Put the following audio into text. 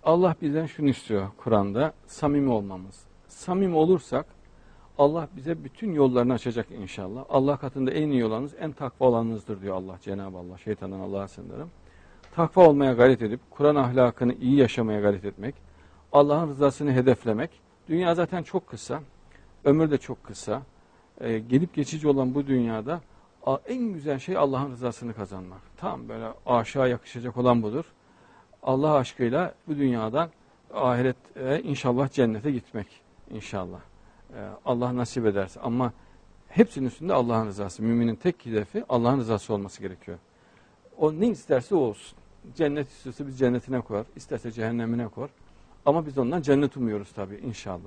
Allah bizden şunu istiyor Kur'an'da, samimi olmamız. Samimi olursak Allah bize bütün yollarını açacak inşallah. Allah katında en iyi olanınız, en takva olanınızdır diyor Allah, Cenab-ı Allah. Şeytandan Allah'a sığınırım. Takva olmaya gayret edip, Kur'an ahlakını iyi yaşamaya gayret etmek, Allah'ın rızasını hedeflemek. Dünya zaten çok kısa, ömür de çok kısa. Gelip geçici olan bu dünyada en güzel şey Allah'ın rızasını kazanmak. Tam böyle aşağı yakışacak olan budur. Allah aşkıyla bu dünyadan ahirete inşallah cennete gitmek inşallah. Allah nasip ederse ama hepsinin üstünde Allah'ın rızası. Müminin tek hedefi Allah'ın rızası olması gerekiyor. O ne isterse o olsun. Cennet istiyorsa biz cennetine koyar, isterse cehennemine koyar. Ama biz ondan cennet umuyoruz tabii inşallah.